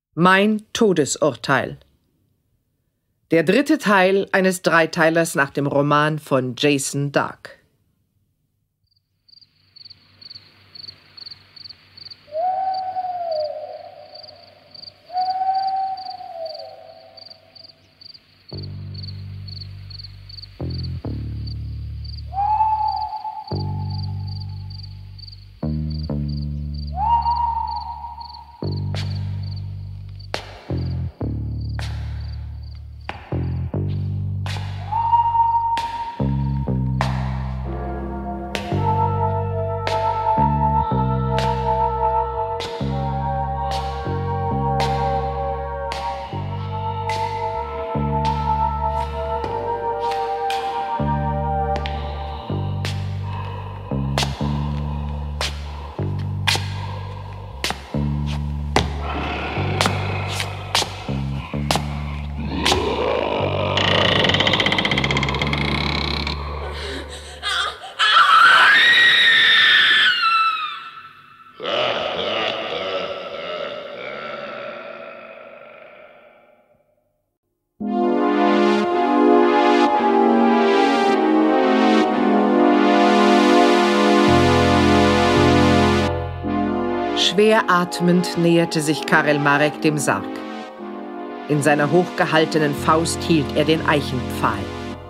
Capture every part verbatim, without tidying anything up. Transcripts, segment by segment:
Mein Todesurteil. Der dritte Teil eines Dreiteilers nach dem Roman von Jason Dark. Schwer atmend näherte sich Karel Marek dem Sarg. In seiner hochgehaltenen Faust hielt er den Eichenpfahl.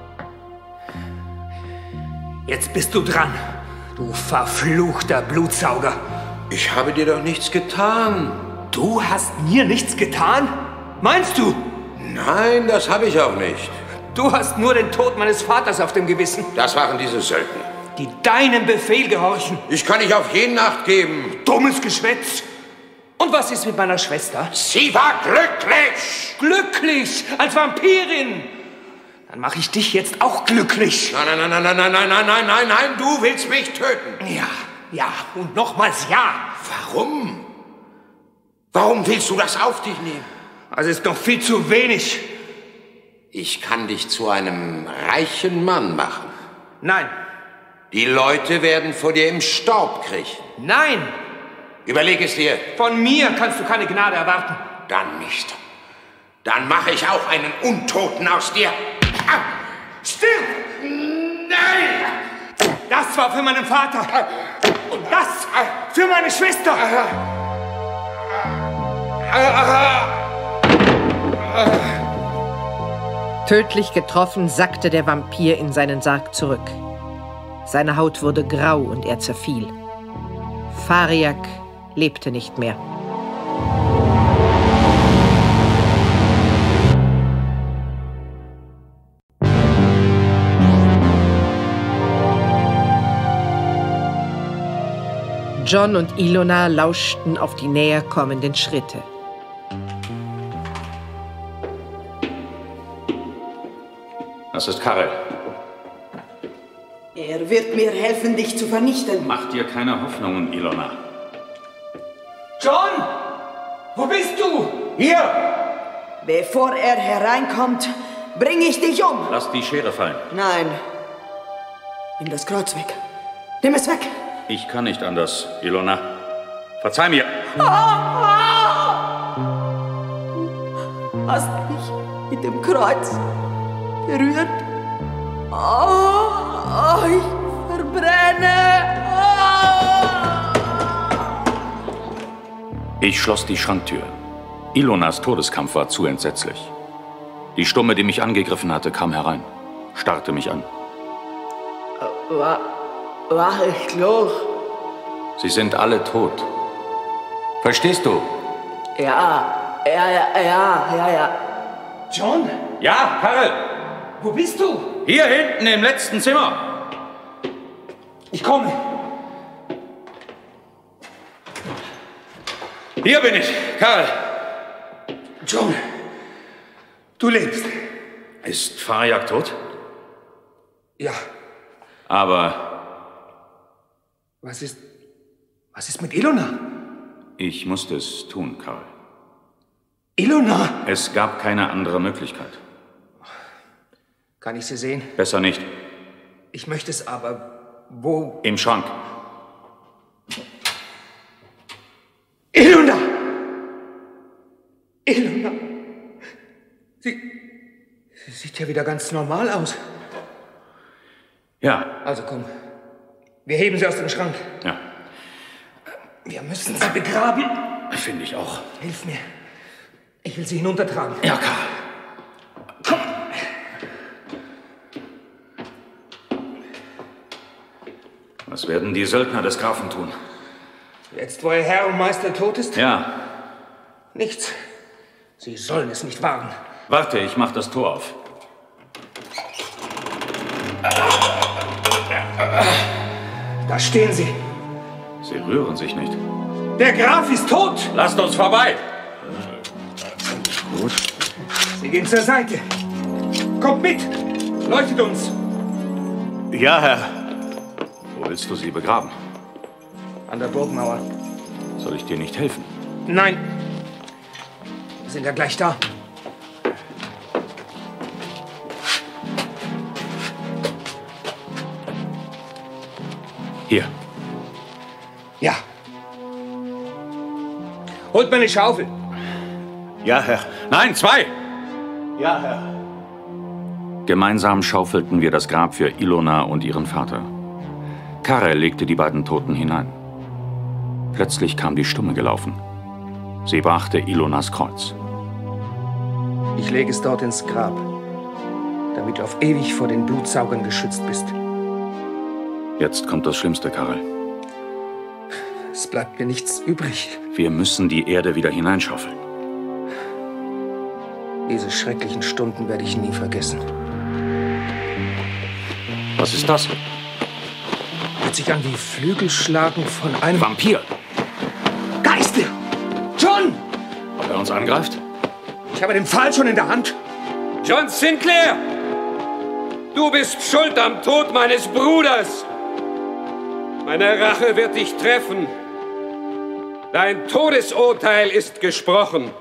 Jetzt bist du dran, du verfluchter Blutsauger. Ich habe dir doch nichts getan. Du hast mir nichts getan? Meinst du? Nein, das habe ich auch nicht. Du hast nur den Tod meines Vaters auf dem Gewissen. Das waren diese Söldner, die deinem Befehl gehorchen. Ich kann nicht auf jeden Acht geben. Dummes Geschwätz. Und was ist mit meiner Schwester? Sie war glücklich. Glücklich? Als Vampirin? Dann mache ich dich jetzt auch glücklich. Nein, nein, nein, nein, nein, nein, nein, nein, nein, nein, du willst mich töten. Ja, ja und nochmals ja. Warum? Warum willst du das auf dich nehmen? Das ist noch viel zu wenig. Ich kann dich zu einem reichen Mann machen. Nein. Die Leute werden vor dir im Staub kriechen. Nein! Überleg es dir. Von mir kannst du keine Gnade erwarten. Dann nicht. Dann mache ich auch einen Untoten aus dir. Ah, stirb! Nein! Das war für meinen Vater. Und das für meine Schwester. Tödlich getroffen sackte der Vampir in seinen Sarg zurück. Seine Haut wurde grau und er zerfiel. Fariak lebte nicht mehr. John und Ilona lauschten auf die näher kommenden Schritte. Das ist Karel. Er wird mir helfen, dich zu vernichten. Mach dir keine Hoffnungen, Ilona. John! Wo bist du? Hier! Bevor er hereinkommt, bringe ich dich um. Lass die Schere fallen. Nein. Nimm das Kreuz weg. Nimm es weg. Ich kann nicht anders, Ilona. Verzeih mir. Ah, ah. Du hast mich mit dem Kreuz berührt. Oh, oh, ich verbrenne. Oh. Ich schloss die Schranktür. Ilonas Todeskampf war zu entsetzlich. Die Stumme, die mich angegriffen hatte, kam herein, starrte mich an. War, war ich klar? Sie sind alle tot. Verstehst du? Ja, ja, ja, ja, ja, ja. John? Ja, Karel. Wo bist du? Hier hinten im letzten Zimmer. Ich komme. Hier bin ich, Karel. John, du lebst. Ist Fariak tot? Ja. Aber... Was ist... Was ist mit Ilona? Ich musste es tun, Karel. Ilona? Es gab keine andere Möglichkeit. Kann ich sie sehen? Besser nicht. Ich möchte es aber... Wo? Im Schrank. Ilona! Sie... Sie sieht ja wieder ganz normal aus. Ja. Also komm. Wir heben sie aus dem Schrank. Ja. Wir müssen sie begraben. Finde ich auch. Hilf mir. Ich will sie hinuntertragen. Ja, Karl. Komm. Was werden die Söldner des Grafen tun? Jetzt, wo ihr Herr und Meister tot ist? Ja. Nichts. Sie sollen es nicht wagen. Warte, ich mach das Tor auf. Da stehen sie. Sie rühren sich nicht. Der Graf ist tot! Lasst uns vorbei! Gut. Sie gehen zur Seite. Kommt mit! Leuchtet uns! Ja, Herr. Wo willst du sie begraben? An der Burgmauer. Soll ich dir nicht helfen? Nein. Wir sind ja gleich da. Hier. Ja. Holt mir eine Schaufel. Ja, Herr. Nein, zwei! Ja, Herr. Gemeinsam schaufelten wir das Grab für Ilona und ihren Vater. Karel legte die beiden Toten hinein. Plötzlich kam die Stumme gelaufen. Sie brachte Ilonas Kreuz. Ich lege es dort ins Grab, damit du auf ewig vor den Blutsaugern geschützt bist. Jetzt kommt das Schlimmste, Karel. Es bleibt mir nichts übrig. Wir müssen die Erde wieder hineinschaufeln. Diese schrecklichen Stunden werde ich nie vergessen. Was ist das? Hört sich an wie Flügelschlagen von einem Vampir! Geister! John! Ob er uns angreift? Ich habe den Pfahl schon in der Hand. John Sinclair! Du bist schuld am Tod meines Bruders! Meine Rache wird dich treffen. Dein Todesurteil ist gesprochen.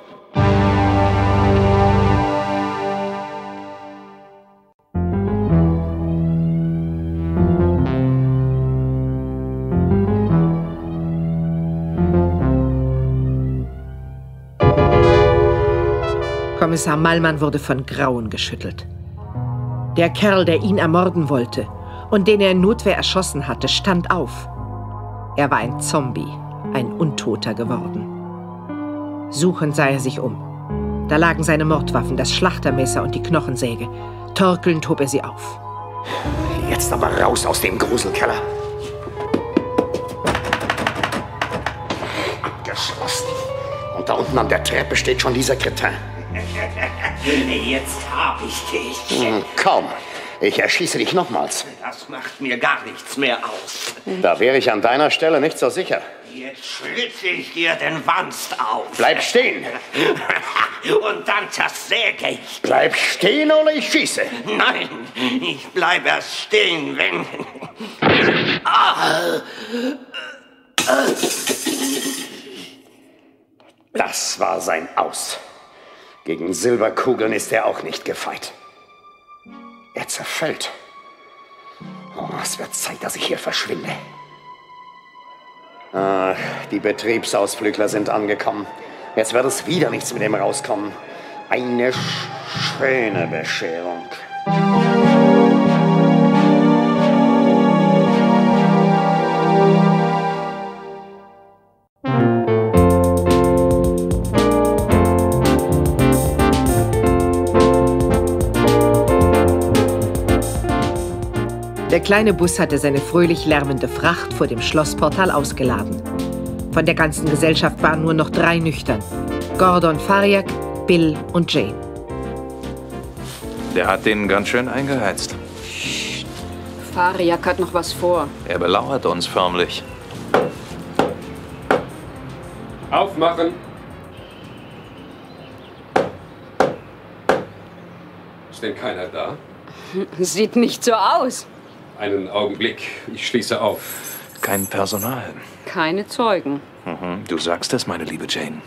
Kommissar Mallmann wurde von Grauen geschüttelt. Der Kerl, der ihn ermorden wollte und den er in Notwehr erschossen hatte, stand auf. Er war ein Zombie, ein Untoter geworden. Suchend sah er sich um. Da lagen seine Mordwaffen, das Schlachtermesser und die Knochensäge. Torkelnd hob er sie auf. Jetzt aber raus aus dem Gruselkeller. Abgeschlossen. Und da unten an der Treppe steht schon dieser Kretin. Jetzt hab ich dich. Hm, kaum. Ich erschieße dich nochmals. Das macht mir gar nichts mehr aus. Da wäre ich an deiner Stelle nicht so sicher. Jetzt schlitze ich dir den Wanst auf. Bleib stehen. Und dann zersäge ich. Bleib stehen oder ich schieße. Nein, ich bleib erst stehen, wenn... Ah. Das war sein Aus. Gegen Silberkugeln ist er auch nicht gefeit. Er zerfällt. Oh, es wird Zeit, dass ich hier verschwinde. Ah, die Betriebsausflügler sind angekommen. Jetzt wird es wieder nichts mit ihm rauskommen. Eine sch schöne Bescherung. Der kleine Bus hatte seine fröhlich lärmende Fracht vor dem Schlossportal ausgeladen. Von der ganzen Gesellschaft waren nur noch drei nüchtern. Gordon Fariak, Bill und Jane. Der hat den ganz schön eingeheizt. Psst. Fariak hat noch was vor. Er belauert uns förmlich. Aufmachen! Ist denn keiner da? Sieht nicht so aus. Einen Augenblick, ich schließe auf. Kein Personal. Keine Zeugen. Mhm. Du sagst es, meine liebe Jane.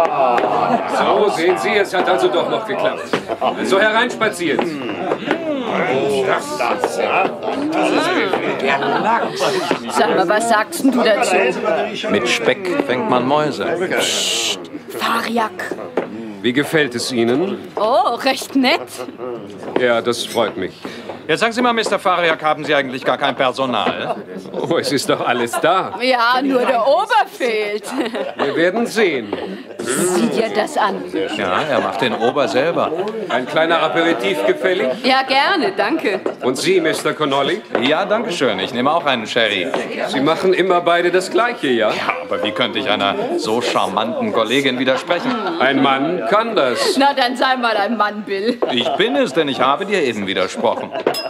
So, sehen Sie, es hat also doch noch geklappt. Also hereinspazieren. Sag mal, was sagst denn du dazu? Mit Speck fängt man Mäuse. Psst, Fariak. Wie gefällt es Ihnen? Oh, recht nett. Ja, das freut mich. Jetzt sagen Sie mal, Mister Fariak, haben Sie eigentlich gar kein Personal? Oh, es ist doch alles da. Ja, nur der Ober fehlt. Wir werden sehen. Sieh dir das an. Ja, er macht den Ober selber. Ein kleiner Aperitif gefällig? Ja, gerne, danke. Und Sie, Mister Connolly? Ja, danke schön. Ich nehme auch einen Sherry. Sie machen immer beide das Gleiche, ja? Ja, aber wie könnte ich einer so charmanten Kollegin widersprechen? Ein Mann kann das. Na, dann sei mal ein Mann, Bill. Ich bin es, denn ich habe dir eben widersprochen.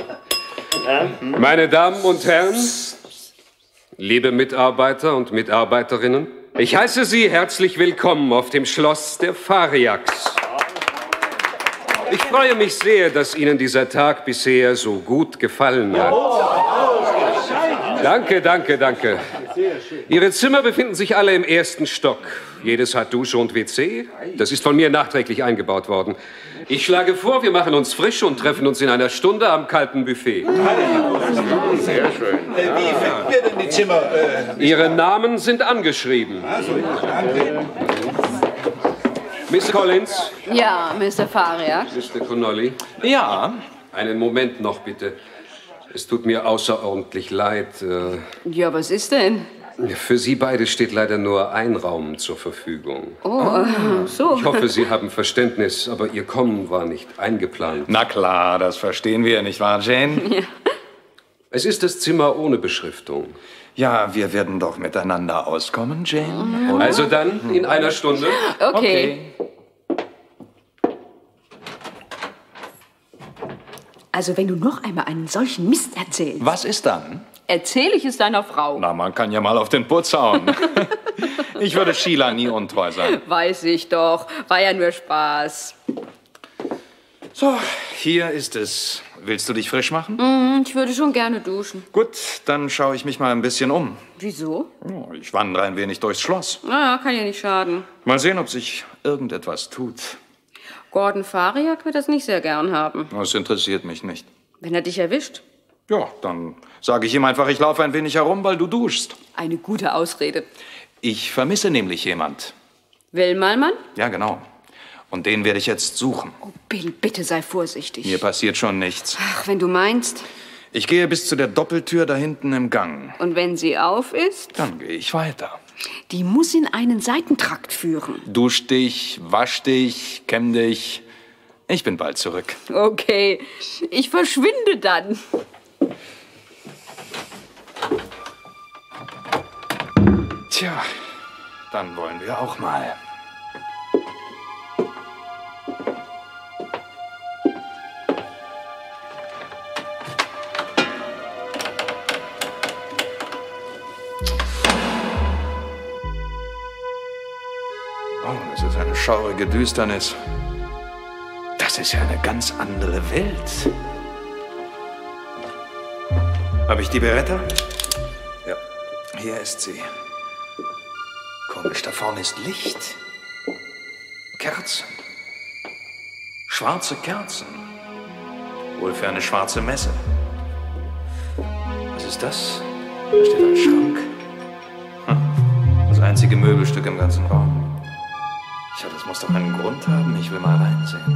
Meine Damen und Herren, liebe Mitarbeiter und Mitarbeiterinnen, ich heiße Sie herzlich willkommen auf dem Schloss der Fariaks. Ich freue mich sehr, dass Ihnen dieser Tag bisher so gut gefallen hat. Danke, danke, danke. Ihre Zimmer befinden sich alle im ersten Stock. Jedes hat Dusche und W C. Das ist von mir nachträglich eingebaut worden. Ich schlage vor, wir machen uns frisch und treffen uns in einer Stunde am kalten Buffet. Sehr schön. Wie finden wir denn die Zimmer? Äh, Ihre Namen sind angeschrieben. Miss Collins? Ja, Mister Fariak. Mister Connolly? Ja? Einen Moment noch, bitte. Es tut mir außerordentlich leid. Äh, Ja, was ist denn? Für Sie beide steht leider nur ein Raum zur Verfügung. Oh, äh, so. Ich hoffe, Sie haben Verständnis, aber Ihr Kommen war nicht eingeplant. Na klar, das verstehen wir, nicht wahr, Jane? Ja. Es ist das Zimmer ohne Beschriftung. Ja, wir werden doch miteinander auskommen, Jane. Oder? Also dann, in einer Stunde. Okay. Also, wenn du noch einmal einen solchen Mist erzählst, Was ist dann? erzähle ich es deiner Frau. Na, man kann ja mal auf den Putz hauen. Ich würde Sheila nie untreu sein. Weiß ich doch. War ja nur Spaß. So, hier ist es. Willst du dich frisch machen? Mm, ich würde schon gerne duschen. Gut, dann schaue ich mich mal ein bisschen um. Wieso? Oh, ich wandere ein wenig durchs Schloss. Na ja, kann ja nicht schaden. Mal sehen, ob sich irgendetwas tut. Gordon Fariak wird das nicht sehr gern haben. Das interessiert mich nicht. Wenn er dich erwischt. Ja, dann sage ich ihm einfach, ich laufe ein wenig herum, weil du duschst. Eine gute Ausrede. Ich vermisse nämlich jemand. Will Malmann? Ja, genau. Und den werde ich jetzt suchen. Oh, Bill, bitte sei vorsichtig. Mir passiert schon nichts. Ach, wenn du meinst. Ich gehe bis zu der Doppeltür da hinten im Gang. Und wenn sie auf ist? Dann gehe ich weiter. Die muss in einen Seitentrakt führen. Dusch dich, wasch dich, kämm dich. Ich bin bald zurück. Okay, ich verschwinde dann. Tja, dann wollen wir auch mal. Oh, das ist eine schaurige Düsternis. Das ist ja eine ganz andere Welt. Habe ich die Beretta? Ja, hier ist sie. Komisch, da vorne ist Licht. Kerzen. Schwarze Kerzen. Wohl für eine schwarze Messe. Was ist das? Da steht ein Schrank. Hm. Das einzige Möbelstück im ganzen Raum. Tja, das muss doch einen Grund haben. Ich will mal reinsehen.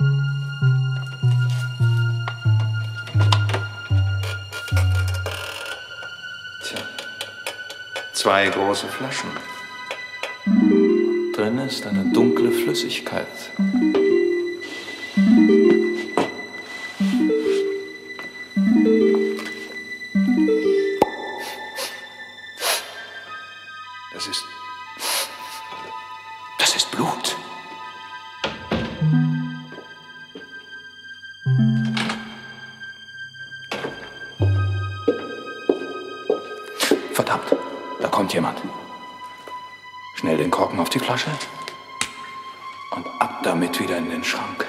Tja. Zwei große Flaschen. Drin ist eine dunkle Flüssigkeit. Das ist... Das ist Blut. Verdammt, da kommt jemand. Schnell den Korken auf die Flasche und ab damit wieder in den Schrank.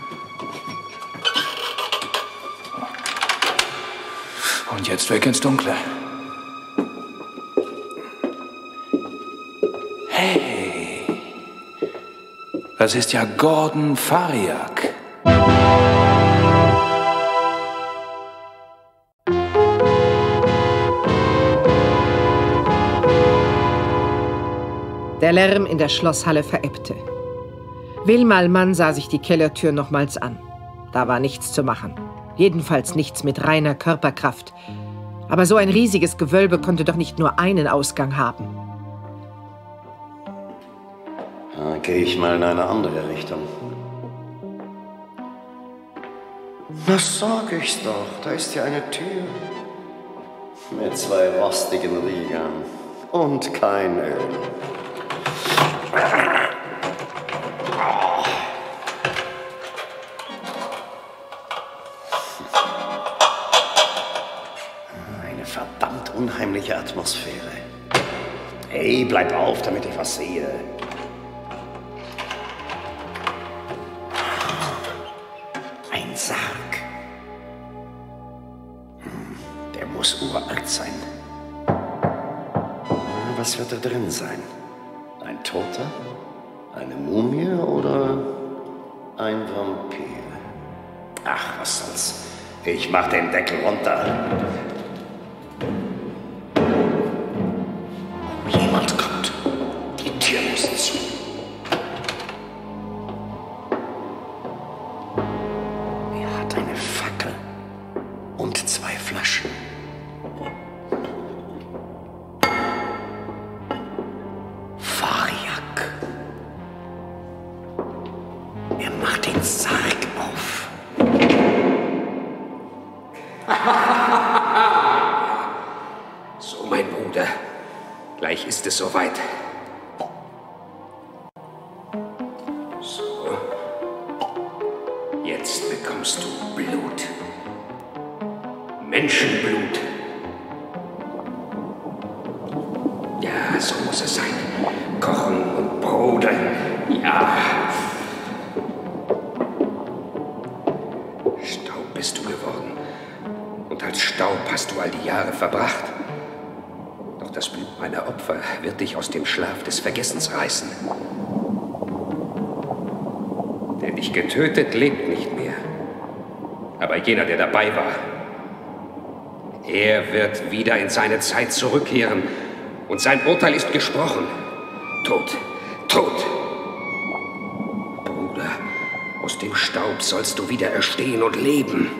Und jetzt weg ins Dunkle. Hey, das ist ja Gordon Fariak. Der Lärm in der Schlosshalle verebbte. Will Malmann sah sich die Kellertür nochmals an. Da war nichts zu machen. Jedenfalls nichts mit reiner Körperkraft. Aber so ein riesiges Gewölbe konnte doch nicht nur einen Ausgang haben. Da gehe ich mal in eine andere Richtung. Na, sag ich's doch, da ist ja eine Tür. Mit zwei rostigen Riegern. Und kein Öl. Eine verdammt unheimliche Atmosphäre. Hey, bleib auf, damit ich was sehe. Ein Sarg. Der muss uralt sein. Was wird da drin sein? Ein Toter? Eine Mumie oder ein Vampir? Ach, was soll's. Ich mach den Deckel runter. Oh, jemand kommt. Die Tür muss zu. Er hat eine Fackel und zwei Flaschen. Er macht den Sarg auf. So, mein Bruder. Gleich ist es soweit. So. Jetzt bekommst du Blut. Menschenblut. Ja, so muss es sein. Kochen und brodeln. Ja. Staub bist du geworden. Und als Staub hast du all die Jahre verbracht. Doch das Blut meiner Opfer wird dich aus dem Schlaf des Vergessens reißen. Der dich getötet, lebt nicht mehr. Aber jener, der dabei war, er wird wieder in seine Zeit zurückkehren. Und sein Urteil ist gesprochen. Tod, Tod. Bruder, aus dem Staub sollst du wieder erstehen und leben.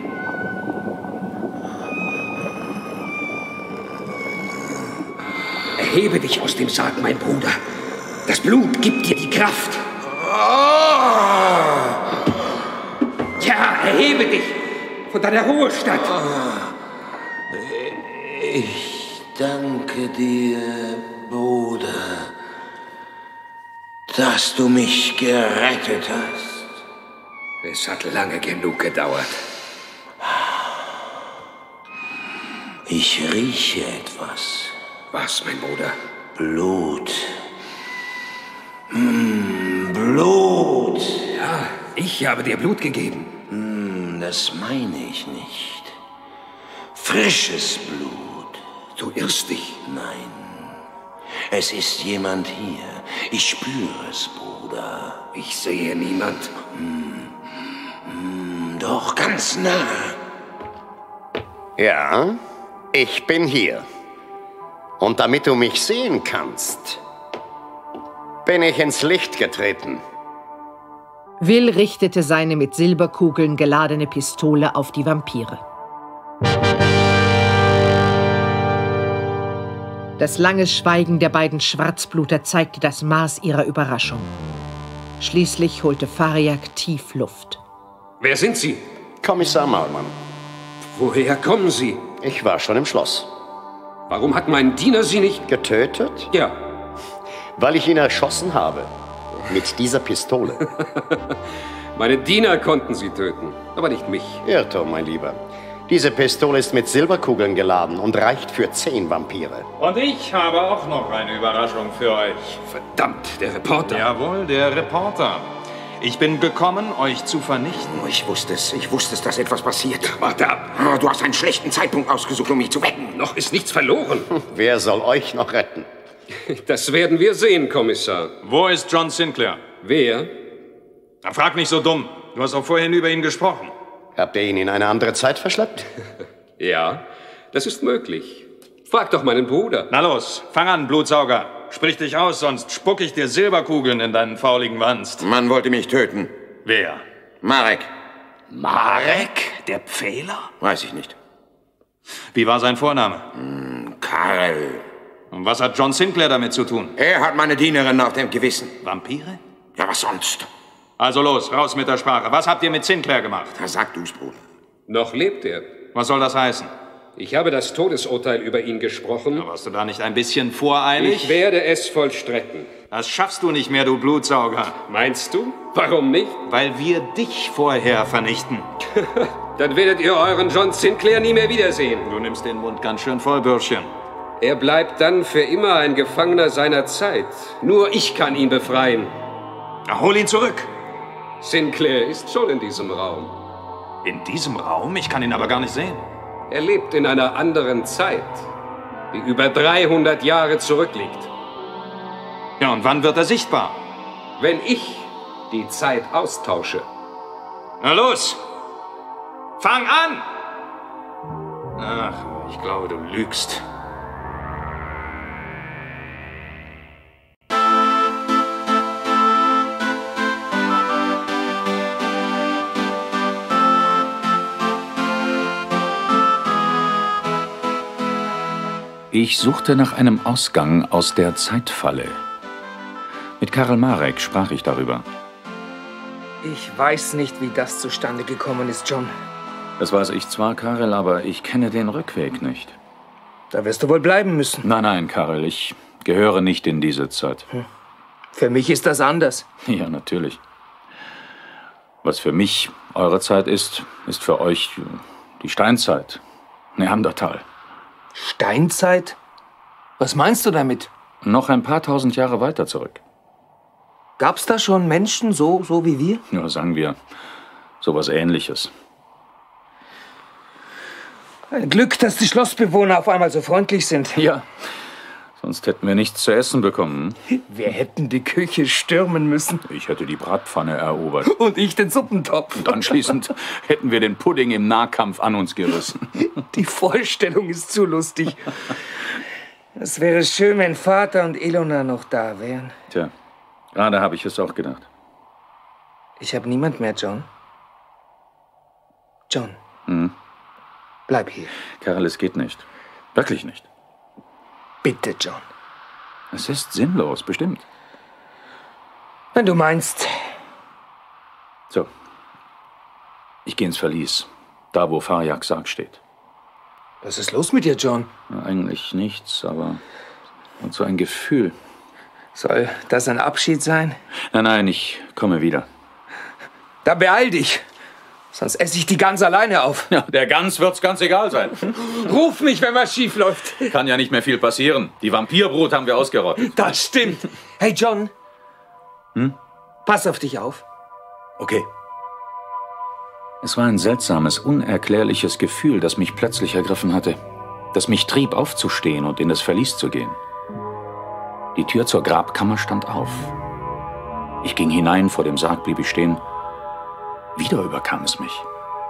Erhebe dich aus dem Sarg, mein Bruder. Das Blut gibt dir die Kraft. Ja, erhebe dich von deiner Ruhestatt. Ich danke dir, Bruder, dass du mich gerettet hast. Es hat lange genug gedauert. Ich rieche etwas. Was, mein Bruder? Blut. Mm, Blut. Ja, ich habe dir Blut gegeben. Mm, das meine ich nicht. Frisches Blut. Du irrst dich. Nein. Es ist jemand hier. Ich spüre es, Bruder. Ich sehe niemand. Mm, mm, doch ganz nah. Ja, ich bin hier. Und damit du mich sehen kannst, bin ich ins Licht getreten. Will richtete seine mit Silberkugeln geladene Pistole auf die Vampire. Das lange Schweigen der beiden Schwarzbluter zeigte das Maß ihrer Überraschung. Schließlich holte Fariak tief Luft. Wer sind Sie? Kommissar Malmann. Woher kommen Sie? Ich war schon im Schloss. Warum hat mein Diener Sie nicht... Getötet? Ja. Weil ich ihn erschossen habe. Mit dieser Pistole. Meine Diener konnten Sie töten, aber nicht mich. Irrtum, mein Lieber. Diese Pistole ist mit Silberkugeln geladen und reicht für zehn Vampire. Und ich habe auch noch eine Überraschung für euch. Verdammt, der Reporter. Jawohl, der Reporter. Ich bin gekommen, euch zu vernichten. Oh, ich wusste es. Ich wusste es, dass etwas passiert. Warte ab. Oh, du hast einen schlechten Zeitpunkt ausgesucht, um mich zu wecken. Noch ist nichts verloren. Wer soll euch noch retten? Das werden wir sehen, Kommissar. Wo ist John Sinclair? Wer? Na, frag nicht so dumm. Du hast auch vorhin über ihn gesprochen. Habt ihr ihn in eine andere Zeit verschleppt? Ja, das ist möglich. Frag doch meinen Bruder. Na los, fang an, Blutsauger. sprich dich aus, sonst spuck ich dir Silberkugeln in deinen fauligen Wanst. Man wollte mich töten. Wer? Marek. Marek? Der Pfähler? Weiß ich nicht. Wie war sein Vorname? Hm, Karel. Und was hat John Sinclair damit zu tun? Er hat meine Dienerin auf dem Gewissen. Vampire? Ja, was sonst? Also los, raus mit der Sprache. Was habt ihr mit Sinclair gemacht? Ja, sag du's, Bruder. Noch lebt er. Was soll das heißen? Ich habe das Todesurteil über ihn gesprochen. Warst du da nicht ein bisschen voreilig? Ich werde es vollstrecken. Das schaffst du nicht mehr, du Blutsauger. Meinst du? Warum nicht? Weil wir dich vorher vernichten. Dann werdet ihr euren John Sinclair nie mehr wiedersehen. Du nimmst den Mund ganz schön voll, Bürschchen. Er bleibt dann für immer ein Gefangener seiner Zeit. Nur ich kann ihn befreien. Na, hol ihn zurück. Sinclair ist schon in diesem Raum. In diesem Raum? Ich kann ihn aber gar nicht sehen. Er lebt in einer anderen Zeit, die über dreihundert Jahre zurückliegt. Ja, und wann wird er sichtbar? Wenn ich die Zeit austausche. Na los! Fang an! Ach, ich glaube, du lügst. Ich suchte nach einem Ausgang aus der Zeitfalle. Mit Karel Marek sprach ich darüber. Ich weiß nicht, wie das zustande gekommen ist, John. Das weiß ich zwar, Karel, aber ich kenne den Rückweg nicht. Da wirst du wohl bleiben müssen. Nein, nein, Karel, ich gehöre nicht in diese Zeit. Hm. Für mich ist das anders. Ja, natürlich. Was für mich eure Zeit ist, ist für euch die Steinzeit. Neandertal. Steinzeit? Was meinst du damit? Noch ein paar tausend Jahre weiter zurück. Gab's da schon Menschen so, so wie wir? Ja, sagen wir, sowas Ähnliches. Ein Glück, dass die Schlossbewohner auf einmal so freundlich sind. Ja, sonst hätten wir nichts zu essen bekommen. Wir hätten die Küche stürmen müssen. Ich hätte die Bratpfanne erobert. Und ich den Suppentopf. Und anschließend hätten wir den Pudding im Nahkampf an uns gerissen. Die Vorstellung ist zu lustig. Es wäre schön, wenn Vater und Ilona noch da wären. Tja, gerade habe ich es auch gedacht. Ich habe niemand mehr, John. John. Hm? Bleib hier. Karel, es geht nicht. Wirklich nicht. Bitte, John. Es ist sinnlos, bestimmt. Wenn du meinst. So. Ich gehe ins Verlies. Da, wo Farjaks Sarg steht. Was ist los mit dir, John? Na, eigentlich nichts, aber und so ein Gefühl. Soll das ein Abschied sein? Nein, nein, ich komme wieder. Dann beeil dich. Sonst esse ich die Gans alleine auf. Ja, der Gans wird's ganz egal sein. Ruf mich, wenn was schief läuft. Kann ja nicht mehr viel passieren. Die Vampirbrut haben wir ausgerottet. Das stimmt. Hey, John. Hm? Pass auf dich auf. Okay. Es war ein seltsames, unerklärliches Gefühl, das mich plötzlich ergriffen hatte. Das mich trieb, aufzustehen und in das Verlies zu gehen. Die Tür zur Grabkammer stand auf. Ich ging hinein, vor dem Sarg blieb ich stehen. Wieder überkam es mich.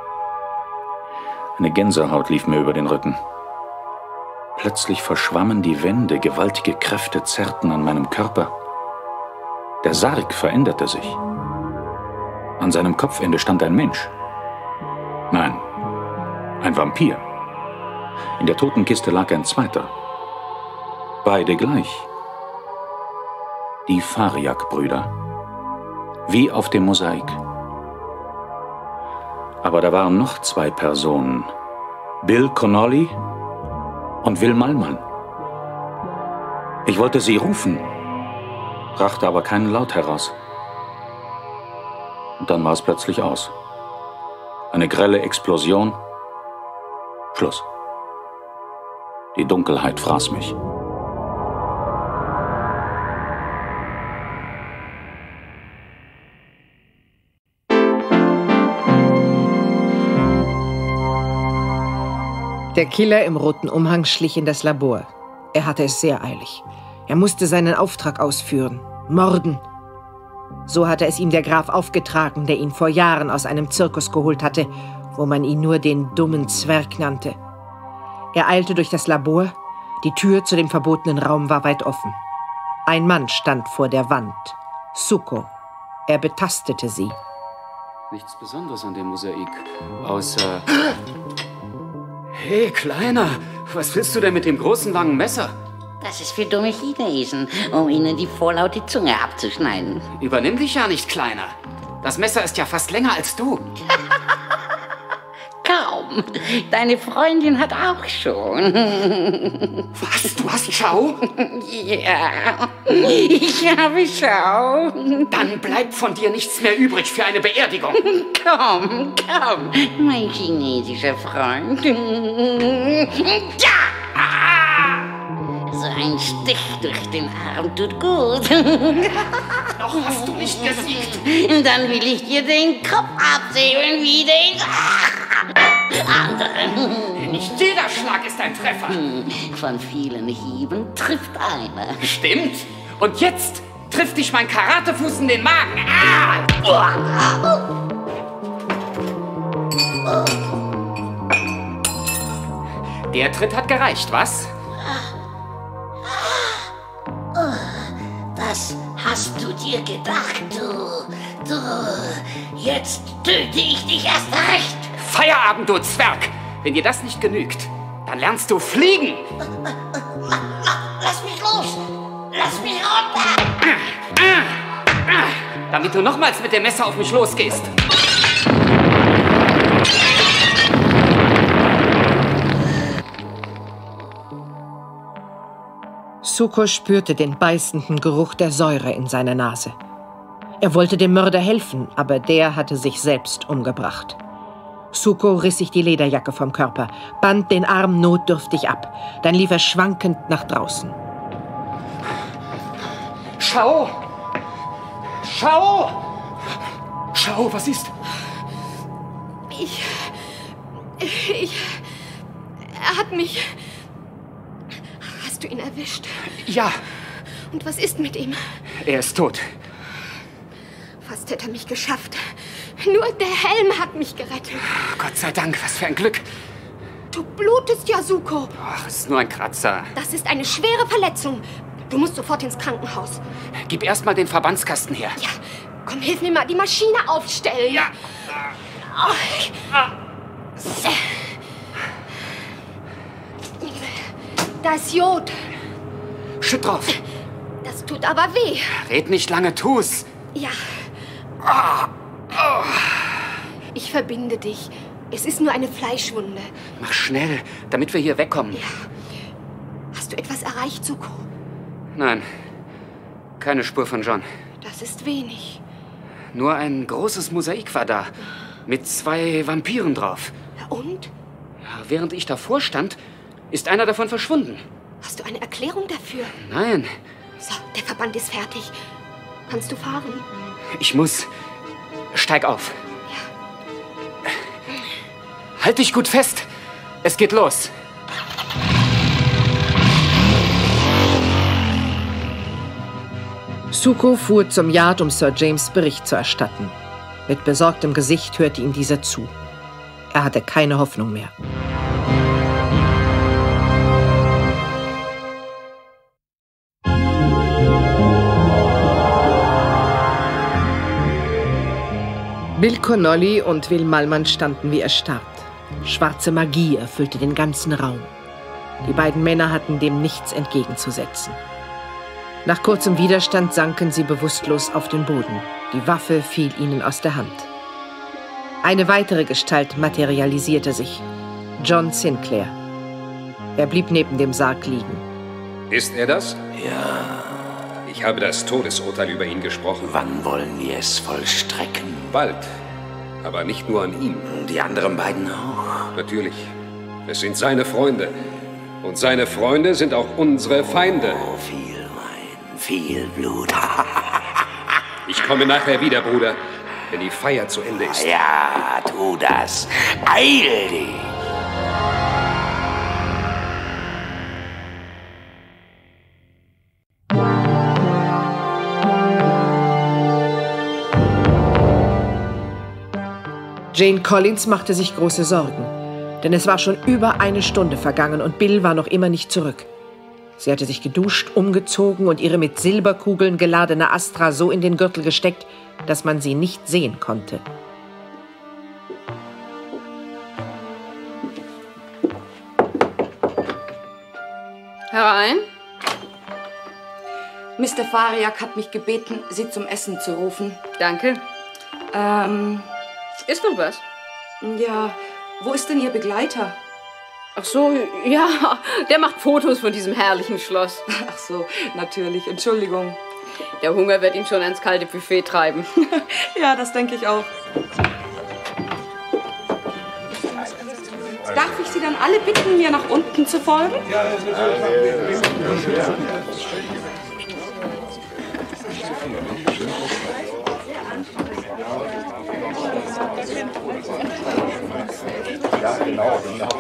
Eine Gänsehaut lief mir über den Rücken. Plötzlich verschwammen die Wände, gewaltige Kräfte zerrten an meinem Körper. Der Sarg veränderte sich. An seinem Kopfende stand ein Mensch. Nein, ein Vampir. In der Totenkiste lag ein zweiter. Beide gleich. Die Farjak-Brüder. Wie auf dem Mosaik. Aber da waren noch zwei Personen. Bill Connolly und Will Malman. Ich wollte sie rufen, brachte aber keinen Laut heraus. Und dann war es plötzlich aus. Eine grelle Explosion. Schluss. Die Dunkelheit fraß mich. Der Killer im roten Umhang schlich in das Labor. Er hatte es sehr eilig. Er musste seinen Auftrag ausführen. Morden. So hatte es ihm der Graf aufgetragen, der ihn vor Jahren aus einem Zirkus geholt hatte, wo man ihn nur den dummen Zwerg nannte. Er eilte durch das Labor. Die Tür zu dem verbotenen Raum war weit offen. Ein Mann stand vor der Wand. Zuko. Er betastete sie. Nichts Besonderes an dem Mosaik, außer... Hey, Kleiner, was willst du denn mit dem großen, langen Messer? Das ist für dumme Chinesen, um ihnen die vorlaute Zunge abzuschneiden. Übernimm dich ja nicht, Kleiner. Das Messer ist ja fast länger als du. Kaum. Deine Freundin hat auch schon. Was? Du hast Schau? Ja, ich habe Schau. Dann bleibt von dir nichts mehr übrig für eine Beerdigung. Komm, komm, mein chinesischer Freund. Ja! So ein Stich durch den Arm tut gut. Noch hast du nicht gesiegt. Dann will ich dir den Kopf absäbeln wie den anderen. Nicht jeder Schlag ist ein Treffer. Von vielen Hieben trifft einer. Stimmt. Und jetzt trifft dich mein Karatefuß in den Magen. Ah! Der Tritt hat gereicht, was? Was hast du dir gedacht, du? Du, jetzt töte ich dich erst recht. Feierabend, du Zwerg! Wenn dir das nicht genügt, dann lernst du fliegen! Lass mich los! Lass mich runter! Damit du nochmals mit dem Messer auf mich losgehst. Zuko spürte den beißenden Geruch der Säure in seiner Nase. Er wollte dem Mörder helfen, aber der hatte sich selbst umgebracht. Zuko riss sich die Lederjacke vom Körper, band den Arm notdürftig ab. Dann lief er schwankend nach draußen. Schau! Schau! Schau, was ist? Ich... Ich... Er hat mich... Hast du ihn erwischt? Ja. Und was ist mit ihm? Er ist tot. Fast hätte er mich geschafft. Nur der Helm hat mich gerettet. Gott sei Dank, was für ein Glück. Du blutest ja, Zuko. Ach, es ist nur ein Kratzer. Das ist eine schwere Verletzung. Du musst sofort ins Krankenhaus. Gib erst mal den Verbandskasten her. Ja, komm, hilf mir mal die Maschine aufstellen. Ja. Oh. Da ist Jod. Schütt drauf. Das tut aber weh. Red nicht lange, tu's. Ja. Oh. Oh. Ich verbinde dich. Es ist nur eine Fleischwunde. Mach schnell, damit wir hier wegkommen. Ja. Hast du etwas erreicht, Zuko? Nein, keine Spur von John. Das ist wenig. Nur ein großes Mosaik war da, mit zwei Vampiren drauf. Und? Ja, während ich davor stand, ist einer davon verschwunden. Hast du eine Erklärung dafür? Nein. So, der Verband ist fertig. Kannst du fahren? Ich muss. Steig auf. Ja. Halt dich gut fest. Es geht los. Zuko fuhr zum Yard, um Sir James Bericht zu erstatten. Mit besorgtem Gesicht hörte ihm dieser zu. Er hatte keine Hoffnung mehr. Bill Connolly und Will Malman standen wie erstarrt. Schwarze Magie erfüllte den ganzen Raum. Die beiden Männer hatten dem nichts entgegenzusetzen. Nach kurzem Widerstand sanken sie bewusstlos auf den Boden. Die Waffe fiel ihnen aus der Hand. Eine weitere Gestalt materialisierte sich. John Sinclair. Er blieb neben dem Sarg liegen. Ist er das? Ja. Ich habe das Todesurteil über ihn gesprochen. Wann wollen wir es vollstrecken? Bald. Aber nicht nur an ihm. Die anderen beiden auch? Natürlich. Es sind seine Freunde. Und seine Freunde sind auch unsere Feinde. Oh, viel Wein, viel Blut. Ich komme nachher wieder, Bruder, wenn die Feier zu Ende ist. Ja, tu das. Eil dich. Jane Collins machte sich große Sorgen, denn es war schon über eine Stunde vergangen und Bill war noch immer nicht zurück. Sie hatte sich geduscht, umgezogen und ihre mit Silberkugeln geladene Astra so in den Gürtel gesteckt, dass man sie nicht sehen konnte. Herein. Mister Fariak hat mich gebeten, Sie zum Essen zu rufen. Danke. Ähm... Ist noch was? Ja, wo ist denn Ihr Begleiter? Ach so, ja, der macht Fotos von diesem herrlichen Schloss. Ach so, natürlich, Entschuldigung. Der Hunger wird ihn schon ans kalte Buffet treiben. Ja, das denke ich auch. Darf ich Sie dann alle bitten, mir nach unten zu folgen? Ja, Ja, genau, genau.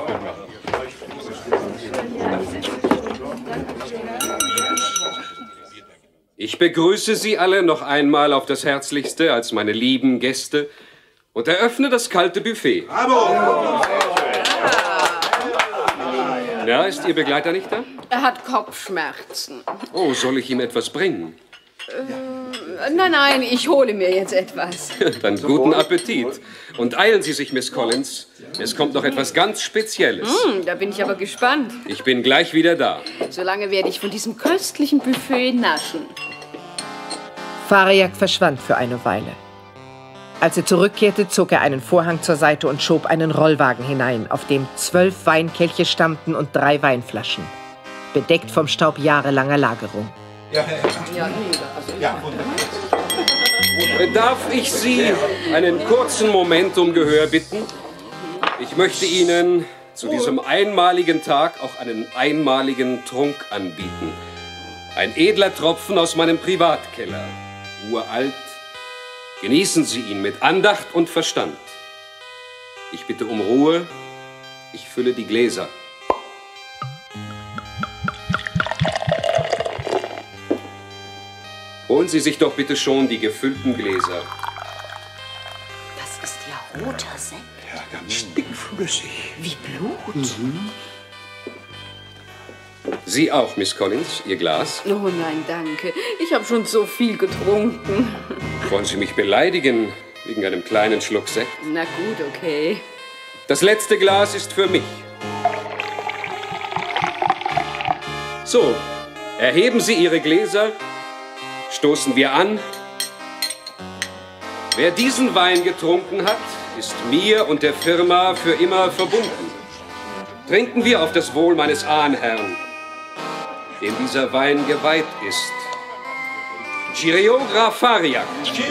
Ich begrüße Sie alle noch einmal auf das Herzlichste als meine lieben Gäste und eröffne das kalte Buffet. Bravo! Ja, ist Ihr Begleiter nicht da? Er hat Kopfschmerzen. Oh, soll ich ihm etwas bringen? Äh, nein, nein, ich hole mir jetzt etwas. Dann guten Appetit. Und eilen Sie sich, Miss Collins. Es kommt noch etwas ganz Spezielles. Mm, da bin ich aber gespannt. Ich bin gleich wieder da. Solange werde ich von diesem köstlichen Buffet naschen. Fariak verschwand für eine Weile. Als er zurückkehrte, zog er einen Vorhang zur Seite und schob einen Rollwagen hinein, auf dem zwölf Weinkelche standen und drei Weinflaschen, bedeckt vom Staub jahrelanger Lagerung. Ja, ja, ja. Darf ich Sie einen kurzen Moment um Gehör bitten? Ich möchte Ihnen zu diesem einmaligen Tag auch einen einmaligen Trunk anbieten. Ein edler Tropfen aus meinem Privatkeller. Uralt. Genießen Sie ihn mit Andacht und Verstand. Ich bitte um Ruhe. Ich fülle die Gläser. Holen Sie sich doch bitte schon die gefüllten Gläser. Das ist ja roter Sekt. Ja, ganz dickflüssig. Wie Blut. Mhm. Sie auch, Miss Collins, Ihr Glas? Oh nein, danke. Ich habe schon so viel getrunken. Wollen Sie mich beleidigen wegen einem kleinen Schluck Sekt? Na gut, okay. Das letzte Glas ist für mich. So, erheben Sie Ihre Gläser. Stoßen wir an. Wer diesen Wein getrunken hat, ist mir und der Firma für immer verbunden. Trinken wir auf das Wohl meines Ahnherrn, dem dieser Wein geweiht ist. Chirio Graf Fariak.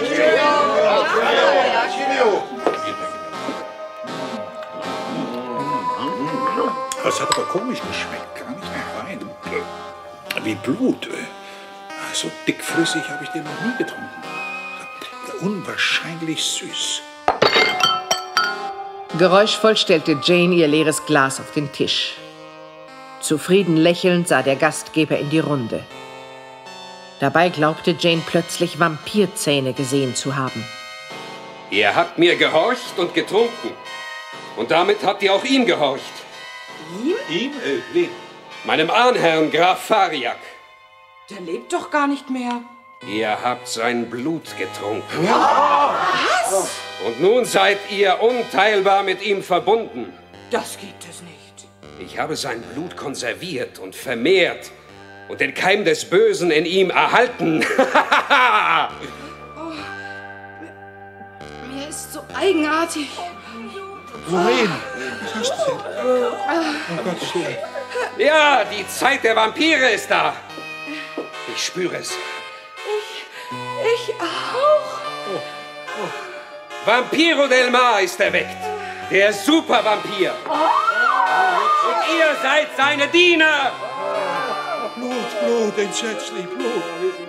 Das hat aber komisch geschmeckt, gar nicht nach Wein. Wie Blut. So dickflüssig habe ich den noch nie getrunken. Unwahrscheinlich süß. Geräuschvoll stellte Jane ihr leeres Glas auf den Tisch. Zufrieden lächelnd sah der Gastgeber in die Runde. Dabei glaubte Jane plötzlich Vampirzähne gesehen zu haben. Ihr habt mir gehorcht und getrunken. Und damit habt ihr auch ihm gehorcht. Ihm? Ihm? Äh, wem? Meinem Ahnherrn Graf Fariak. Der lebt doch gar nicht mehr. Ihr habt sein Blut getrunken. Was? Und nun seid ihr unteilbar mit ihm verbunden. Das gibt es nicht. Ich habe sein Blut konserviert und vermehrt und den Keim des Bösen in ihm erhalten. Oh, mir ist so eigenartig. Wohin? Was hast du denn? Oh Gottes Willen. Ja, die Zeit der Vampire ist da. Ich spüre es. Ich, ich auch. Oh, oh. Vampiro del Mar ist erweckt. Der Supervampir. Oh. Und ihr seid seine Diener. Blut, Blut, entsetzlich, Blut.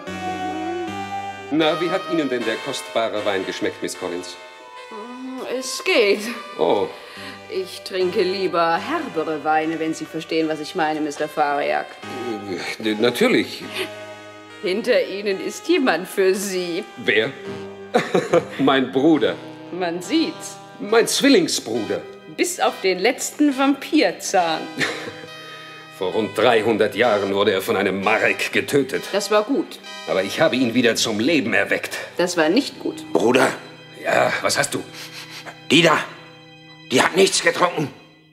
Na, wie hat Ihnen denn der kostbare Wein geschmeckt, Miss Collins? Es geht. Oh. Ich trinke lieber herbere Weine, wenn Sie verstehen, was ich meine, Mister Fariak. Äh, natürlich. Hinter Ihnen ist jemand für Sie. Wer? Mein Bruder. Man sieht's. Mein Zwillingsbruder. Bis auf den letzten Vampirzahn. Vor rund dreihundert Jahren wurde er von einem Marek getötet. Das war gut. Aber ich habe ihn wieder zum Leben erweckt. Das war nicht gut. Bruder? Ja, was hast du? Die da, die hat nichts getrunken.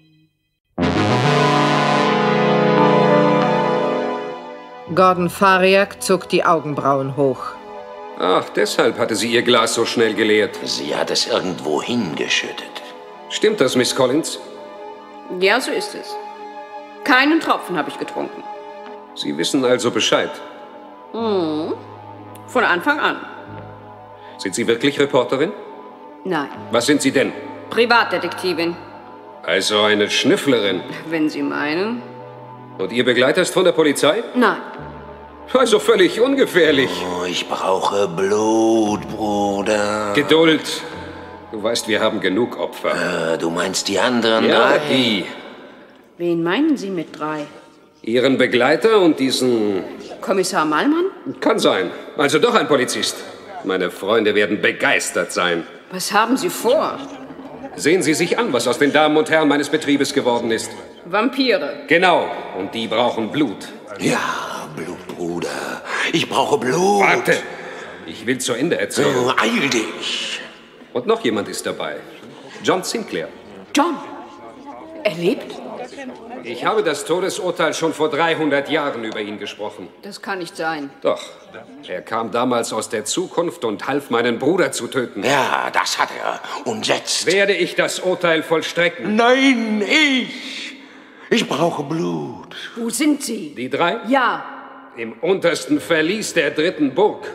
Gordon Fariak zog die Augenbrauen hoch. Ach, deshalb hatte sie ihr Glas so schnell geleert. Sie hat es irgendwo hingeschüttet. Stimmt das, Miss Collins? Ja, so ist es. Keinen Tropfen habe ich getrunken. Sie wissen also Bescheid. Hm. Von Anfang an. Sind Sie wirklich Reporterin? Nein. Was sind Sie denn? Privatdetektivin. Also eine Schnüfflerin. Wenn Sie meinen. Und Ihr Begleiter ist von der Polizei? Nein. Also völlig ungefährlich. Oh, ich brauche Blut, Bruder. Geduld. Du weißt, wir haben genug Opfer. Äh, du meinst die anderen ja, drei? die. Wen meinen Sie mit drei? Ihren Begleiter und diesen... Kommissar Malmann? Kann sein. Also doch ein Polizist. Meine Freunde werden begeistert sein. Was haben Sie vor? Sehen Sie sich an, was aus den Damen und Herren meines Betriebes geworden ist. Vampire. Genau. Und die brauchen Blut. Ja, Blut, Bruder. Ich brauche Blut. Warte. Ich will zu Ende erzählen. Oh, eil dich. Und noch jemand ist dabei. John Sinclair. John? Er lebt? Ich habe das Todesurteil schon vor dreihundert Jahren über ihn gesprochen. Das kann nicht sein. Doch. Er kam damals aus der Zukunft und half, meinen Bruder zu töten. Ja, das hat er. Und jetzt? Werde ich das Urteil vollstrecken? Nein, ich. Ich brauche Blut. Wo sind Sie? Die drei? Ja. Im untersten Verlies der dritten Burg.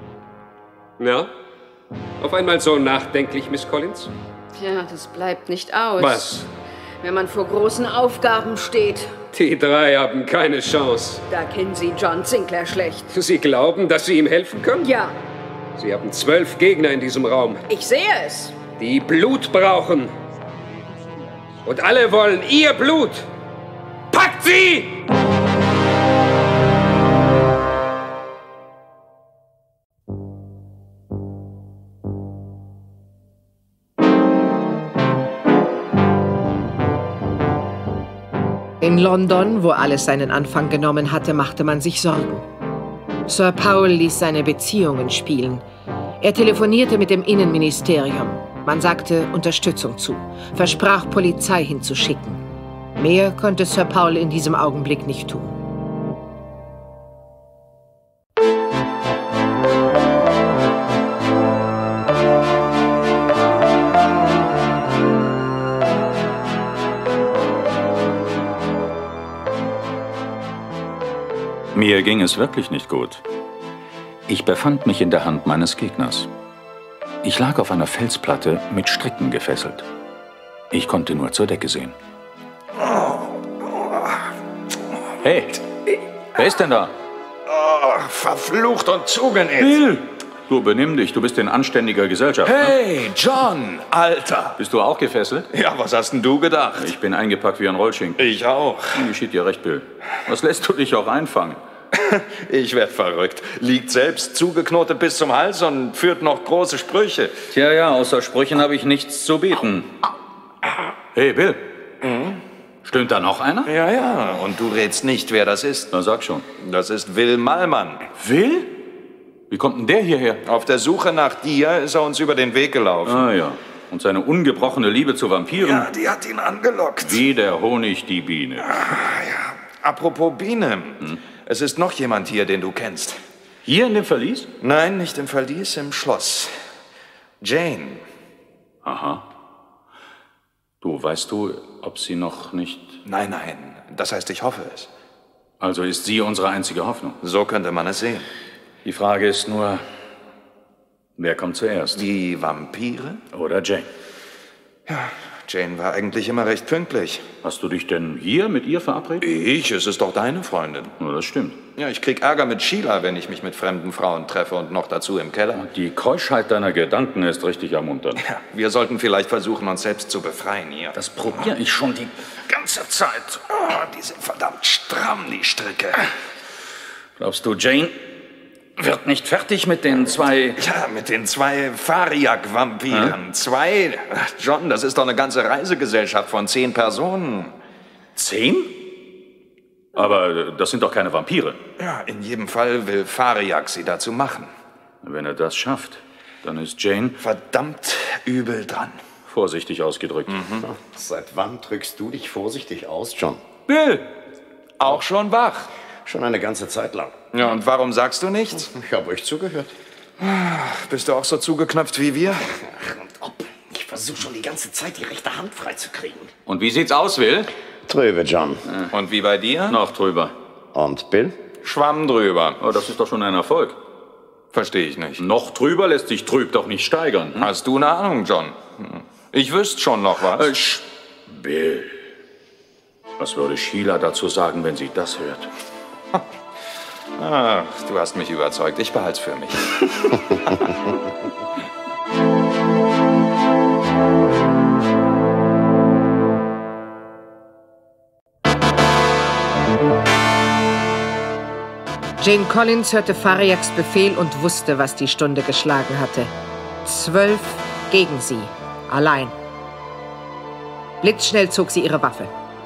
Ja? Auf einmal so nachdenklich, Miss Collins? Ja, das bleibt nicht aus. Was? Wenn man vor großen Aufgaben steht. Die drei haben keine Chance. Da kennen Sie John Sinclair schlecht. Sie glauben, dass Sie ihm helfen können? Ja. Sie haben zwölf Gegner in diesem Raum. Ich sehe es. Die Blut brauchen. Und alle wollen Ihr Blut. Packt sie! In London, wo alles seinen Anfang genommen hatte, machte man sich Sorgen. Sir Paul ließ seine Beziehungen spielen. Er telefonierte mit dem Innenministerium. Man sagte Unterstützung zu, versprach, Polizei hinzuschicken. Mehr konnte Sir Paul in diesem Augenblick nicht tun. Mir ging es wirklich nicht gut. Ich befand mich in der Hand meines Gegners. Ich lag auf einer Felsplatte mit Stricken gefesselt. Ich konnte nur zur Decke sehen. Hey, wer ist denn da? Oh, verflucht und zugenäht. Bill! Du, benimm dich, du bist in anständiger Gesellschaft. Hey, ne? John, Alter. Bist du auch gefesselt? Ja, was hast denn du gedacht? Ich bin eingepackt wie ein Rollschinken. Ich auch. Geschieht dir recht, Bill. Was lässt du dich auch einfangen? Ich werd verrückt. Liegt selbst zugeknotet bis zum Hals und führt noch große Sprüche. Tja, ja, außer Sprüchen habe ich nichts zu bieten. Hey, Bill. Mhm. Stimmt da noch einer? Ja, ja. Und du rätst nicht, wer das ist. Na, sag schon. Das ist Will Malmann. Will? Wie kommt denn der hierher? Auf der Suche nach dir ist er uns über den Weg gelaufen. Ah, ja. Und seine ungebrochene Liebe zu Vampiren? Ja, die hat ihn angelockt. Wie der Honig die Biene. Ah, ja. Apropos Biene. Hm? Es ist noch jemand hier, den du kennst. Hier in dem Verlies? Nein, nicht im Verlies, im Schloss. Jane. Aha. Du, weißt du, ob sie noch nicht... Nein, nein. Das heißt, ich hoffe es. Also ist sie unsere einzige Hoffnung? So könnte man es sehen. Die Frage ist nur, wer kommt zuerst? Die Vampire? Oder Jane? Ja, Jane war eigentlich immer recht pünktlich. Hast du dich denn hier mit ihr verabredet? Ich? Es ist doch deine Freundin. Ja, das stimmt. Ja, ich krieg Ärger mit Sheila, wenn ich mich mit fremden Frauen treffe und noch dazu im Keller. Die Keuschheit deiner Gedanken ist richtig ermunternd. Ja, wir sollten vielleicht versuchen, uns selbst zu befreien hier. Das probiere ich schon die ganze Zeit. Oh, die sind verdammt stramm, die Stricke. Glaubst du, Jane wird nicht fertig mit den zwei... Ja, mit den zwei Fariak-Vampiren. Hm? Zwei? Ach, John, das ist doch eine ganze Reisegesellschaft von zehn Personen. Zehn? Aber das sind doch keine Vampire. Ja, in jedem Fall will Fariak sie dazu machen. Wenn er das schafft, dann ist Jane verdammt übel dran. Vorsichtig ausgedrückt. Mhm. Seit wann drückst du dich vorsichtig aus, John? Bill, auch schon wach. Schon eine ganze Zeit lang. Ja, und warum sagst du nichts? Ich habe euch zugehört. Bist du auch so zugeknöpft wie wir? Ach, und ob. Ich versuche schon die ganze Zeit, die rechte Hand freizukriegen. Und wie sieht's aus, Will? Trübe, John. Und wie bei dir? Noch drüber. Und Bill? Schwamm drüber. Oh, das ist doch schon ein Erfolg. Verstehe ich nicht. Noch drüber lässt sich trüb doch nicht steigern. Hm? Hast du eine Ahnung, John? Ich wüsste schon noch was. Äh, sch Bill. Was würde Sheila dazu sagen, wenn sie das hört? Ach, du hast mich überzeugt. Ich behalte es für mich. Jane Collins hörte Fariaks Befehl und wusste, was die Stunde geschlagen hatte. Zwölf gegen sie. Allein. Blitzschnell zog sie ihre Waffe.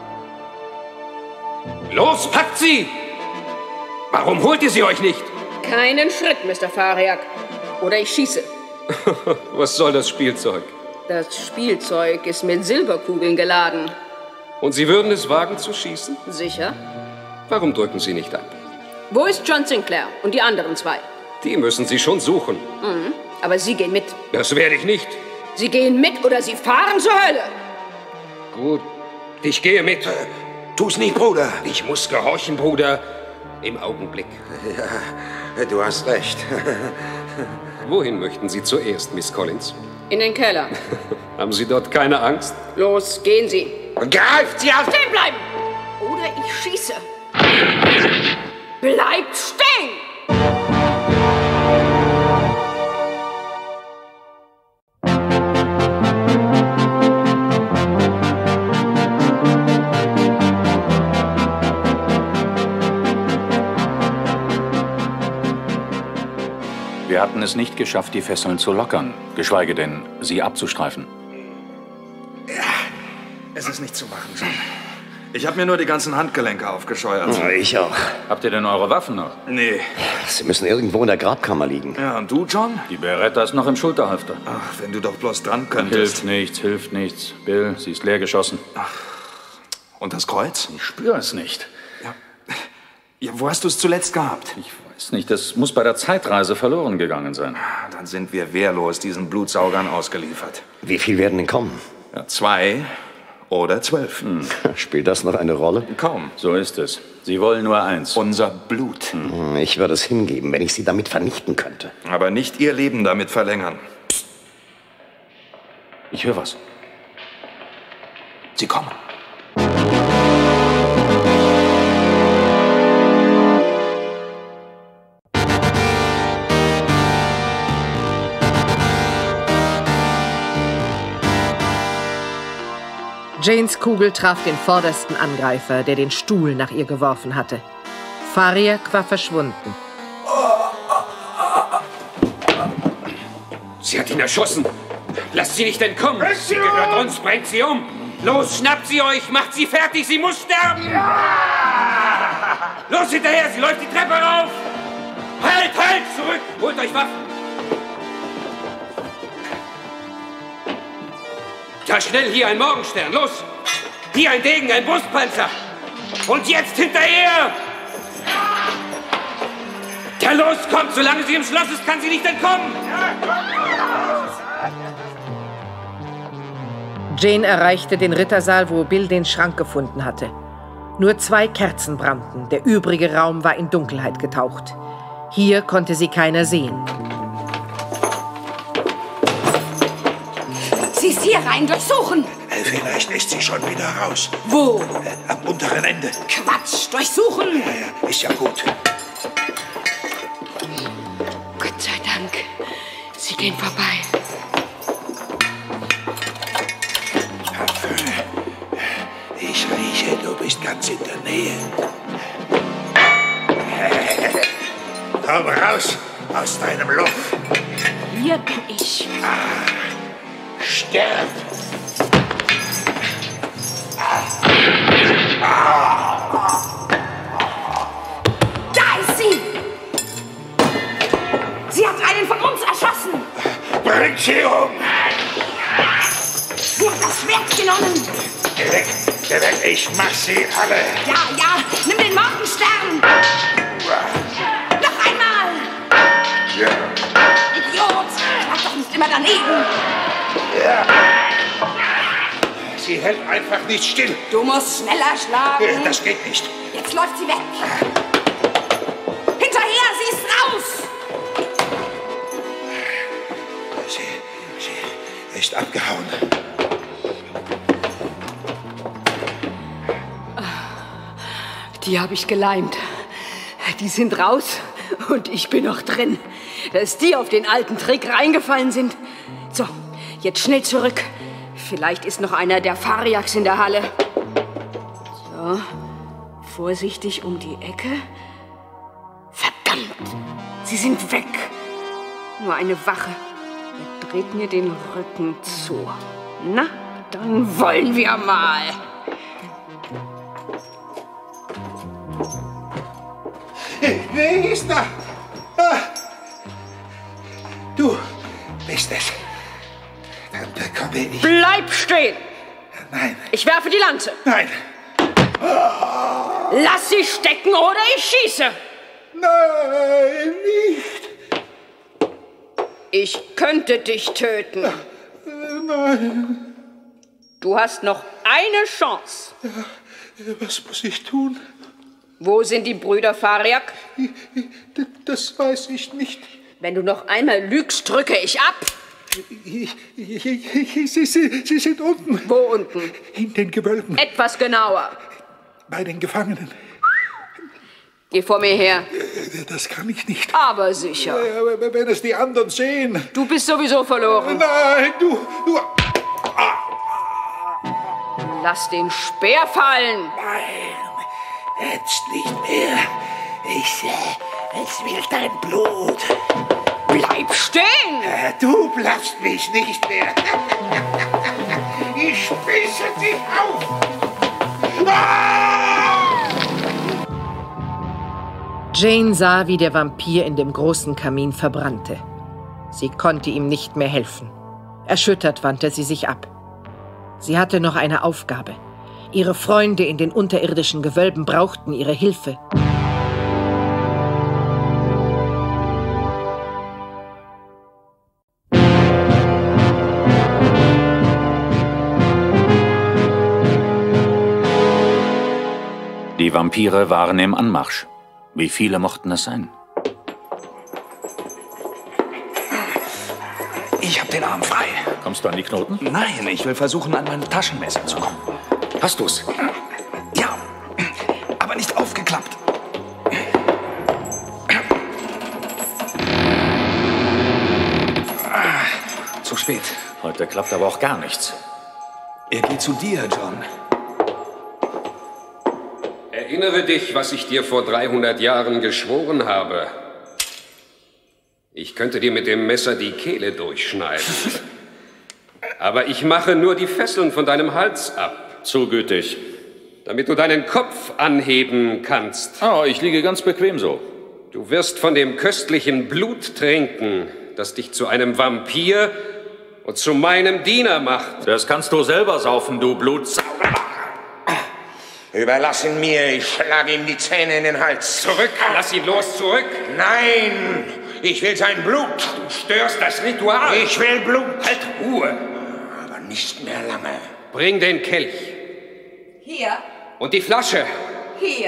Los, packt sie! Warum holt ihr sie euch nicht? Keinen Schritt, Mister Fariak. Oder ich schieße. Was soll das Spielzeug? Das Spielzeug ist mit Silberkugeln geladen. Und Sie würden es wagen zu schießen? Sicher. Warum drücken Sie nicht ab? Wo ist John Sinclair und die anderen zwei? Die müssen Sie schon suchen. Mhm. Aber Sie gehen mit. Das werde ich nicht. Sie gehen mit oder Sie fahren zur Hölle. Gut, ich gehe mit. Tu's nicht, Bruder. Ich muss gehorchen, Bruder. Im Augenblick. Ja, du hast recht. Wohin möchten Sie zuerst, Miss Collins? In den Keller. Haben Sie dort keine Angst? Los, gehen Sie. Greift sie auf! Stehen bleiben! Oder ich schieße. Bleibt stehen! Wir hatten es nicht geschafft, die Fesseln zu lockern, geschweige denn, sie abzustreifen. Ja, es ist nicht zu machen, John. Ich habe mir nur die ganzen Handgelenke aufgescheuert. Ja, ich auch. Habt ihr denn eure Waffen noch? Nee. Sie müssen irgendwo in der Grabkammer liegen. Ja, und du, John? Die Beretta ist noch im Schulterhalfter. Ach, wenn du doch bloß dran könntest. Hilft nichts, hilft nichts. Bill, sie ist leer geschossen. Ach. Und das Kreuz? Ich spüre es nicht. Ja. Ja, wo hast du es zuletzt gehabt? Ich weiß nicht, das muss bei der Zeitreise verloren gegangen sein. Dann sind wir wehrlos diesen Blutsaugern ausgeliefert. Wie viel werden denn kommen? Ja, zwei oder zwölf. Hm. Spielt das noch eine Rolle? Kaum. So ist es. Sie wollen nur eins. Unser Blut. Hm. Ich würde es hingeben, wenn ich sie damit vernichten könnte. Aber nicht ihr Leben damit verlängern. Psst. Ich höre was. Sie kommen. Janes Kugel traf den vordersten Angreifer, der den Stuhl nach ihr geworfen hatte. Fariak war verschwunden. Sie hat ihn erschossen. Lasst sie nicht entkommen. Sie gehört uns, bringt sie um. Los, schnappt sie euch, macht sie fertig, sie muss sterben. Ja! Los hinterher, sie läuft die Treppe rauf. Halt, halt, zurück, holt euch Waffen. Ja, schnell, hier ein Morgenstern, los! Hier ein Degen, ein Brustpanzer! Und jetzt hinterher! Ja, los, kommt! Solange sie im Schloss ist, kann sie nicht entkommen! Jane erreichte den Rittersaal, wo Bill den Schrank gefunden hatte. Nur zwei Kerzen brannten, der übrige Raum war in Dunkelheit getaucht. Hier konnte sie keiner sehen. Sie ist hier rein, durchsuchen! Vielleicht ist sie schon wieder raus. Wo? Äh, am unteren Ende. Quatsch, durchsuchen! Ja, ja, ist ja gut. Gott sei Dank. Sie gehen vorbei. Ich rieche, du bist ganz in der Nähe. Komm raus aus deinem Loch. Hier bin ich. Ah, sterb! Sie hat einen von uns erschossen. Bringt sie um! Sie hat das Schwert genommen. Geh weg, geh weg, ich mach sie alle. Ja, ja, nimm den Morgenstern. Noch einmal. Ja. Idiot, schlag doch nicht immer daneben. Ja. Sie hält einfach nicht still. Du musst schneller schlagen. Das geht nicht. Jetzt läuft sie weg. Hinterher, sie ist raus. Sie, sie ist abgehauen. Die habe ich geleimt. Die sind raus und ich bin noch drin. Dass die auf den alten Trick reingefallen sind. So, jetzt schnell zurück. Vielleicht ist noch einer der Fariaks in der Halle. So, vorsichtig um die Ecke. Verdammt, sie sind weg. Nur eine Wache. Er dreht mir den Rücken zu. Na, dann wollen wir mal. Wer ist da? Ah. Du bist es. Dann bekomme ich... Bleib stehen! Nein. Ich werfe die Lanze. Nein. Lass sie stecken oder ich schieße. Nein, nicht. Ich könnte dich töten. Nein. Du hast noch eine Chance. Ja, was muss ich tun? Wo sind die Brüder Fariak? Das weiß ich nicht. Wenn du noch einmal lügst, drücke ich ab. Sie, sie, sie sind unten. Wo unten? In den Gewölben. Etwas genauer. Bei den Gefangenen. Geh vor mir her. Das kann ich nicht. Aber sicher. Ja, wenn es die anderen sehen. Du bist sowieso verloren. Nein, du, du. Lass den Speer fallen. Nein, jetzt nicht mehr. Ich, äh, es will dein Blut. Bleib stehen! Äh, du blaffst mich nicht mehr. Ich spieße dich auf. Ah! Jane sah, wie der Vampir in dem großen Kamin verbrannte. Sie konnte ihm nicht mehr helfen. Erschüttert wandte sie sich ab. Sie hatte noch eine Aufgabe. Ihre Freunde in den unterirdischen Gewölben brauchten ihre Hilfe. Die Vampire waren im Anmarsch. Wie viele mochten es sein? Ich hab den Arm frei. Kommst du an die Knoten? Nein, ich will versuchen, an mein Taschenmesser zu kommen. Hast du's? Ja, aber nicht aufgeklappt. Zu spät. Heute klappt aber auch gar nichts. Er geht zu dir, John. Erinnere dich, was ich dir vor dreihundert Jahren geschworen habe. Ich könnte dir mit dem Messer die Kehle durchschneiden. Aber ich mache nur die Fesseln von deinem Hals ab. Zu gütig. Damit du deinen Kopf anheben kannst. Oh, ich liege ganz bequem so. Du wirst von dem köstlichen Blut trinken, das dich zu einem Vampir und zu meinem Diener macht. Das kannst du selber saufen, du Blutsauger. Überlass ihn mir, ich schlage ihm die Zähne in den Hals. Zurück, lass ihn los, zurück. Nein, ich will sein Blut. Du störst das Ritual. Ich will Blut. Halt Ruhe. Aber nicht mehr lange. Bring den Kelch. Hier. Und die Flasche. Hier.